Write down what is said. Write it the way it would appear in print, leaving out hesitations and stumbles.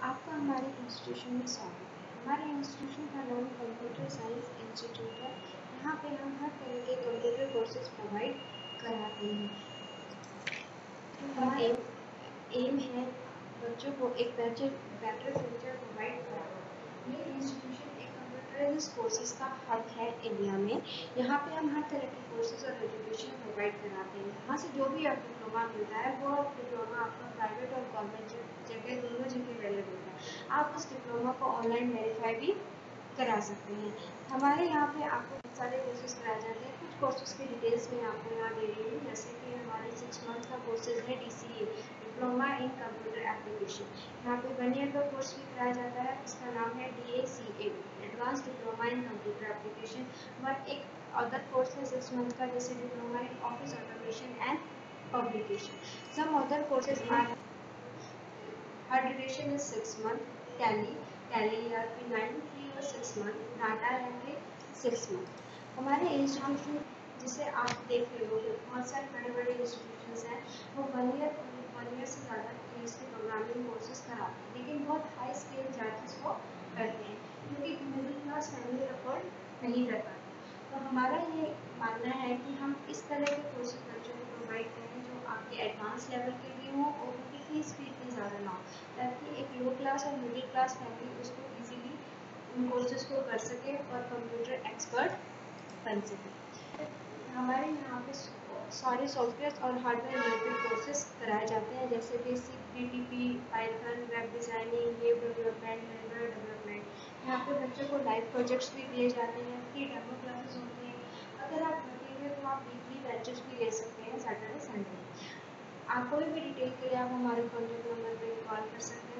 आपका हमारे इंस्टीट्यूशन में स्वागत है। हमारे इंस्टीट्यूशन का नाम कंप्यूटर साइंस इंस्टीट्यूट है। यहाँ पे हम हर तरह के कंप्यूटर कोर्सेज प्रोवाइड कराते हैं। हमारा एम है बच्चों को एक बेटर फ्यूचर प्रोवाइड कराना। ये इंस्टीट्यूशन एक कंप्यूटर कोर्सेज का हब है इंडिया में। यहाँ पे हम हर तरह के कोर्सेज और एजुकेशन प्रोवाइड कराते हैं। यहाँ से जो भी आपको डिप्लोमा मिलता है वो डिप्लोमा आपका प्राइवेट और गवर्नमेंट जगह दोनों जगह अवेलेबल है। आप उस डिप्लोमा को ऑनलाइन वेरीफाई भी करा सकते हैं। हमारे यहाँ पे आपको बहुत सारे कोर्सेज कराए जाते हैं। कुछ कोर्सेज की डिटेल्स मैं आपको यहाँ दे रही हूँ, जैसे कि हमारे 6 मंथ का कोर्सेज है DCA, diploma in computer application. यहाँ पे 1 ईयर का कोर्स भी कराया जाता है, इसका नाम है DACA, advance diploma in computer application. और एक अदर कोर्स है 6 मंथ का, जैसे diploma in office automation and publication. Some other courses are her duration is 6 months. Tally ERP 9 3 और 6 month. Data entry 6 month. हमारे इंस्टीट्यूशन जिसे आप देख रहे हो बहुत सारे बड़े-बड़े इंस्टीट्यूशंस हैं, वो 1 ईयर से ज़्यादा के प्रोग्रामिंग कोर्सेज कराते हैं, लेकिन बहुत हाई स्केल चार्जेस को करते हैं क्योंकि मिडिल क्लास फैमिली अफोर्ड नहीं कर पाते। तो हमारा ये मानना है कि हम इस तरह के कोर्सेज बच्चों को प्रोवाइड करें जो आपके एडवांस लेवल के भी हों और उनकी फीस भी इतनी ज़्यादा ना हो, ताकि एक लो क्लास और मिडिल क्लास फैमिली उसको इजीली उन कोर्सेज को कर सके और कंप्यूटर एक्सपर्ट बन सके। हमारे यहाँ पे सारे सॉफ्टवेयर और हार्डवेयर रिलेटेड कोर्सेज कराए जाते हैं, जैसे basic PTP, Python, web designing, web development, Android development. यहाँ पे बच्चों को लाइव प्रोजेक्ट्स भी दिए जाते हैं, फ्री डेमो क्लासेस होते हैं। अगर आप लगे हुए तो आप वीकली बैचेस भी ले सकते हैं सैटरडे संडे। आप कोई भी डिटेल के लिए आप हमारे कॉन्टैक्ट नंबर पर कॉल कर सकते हैं।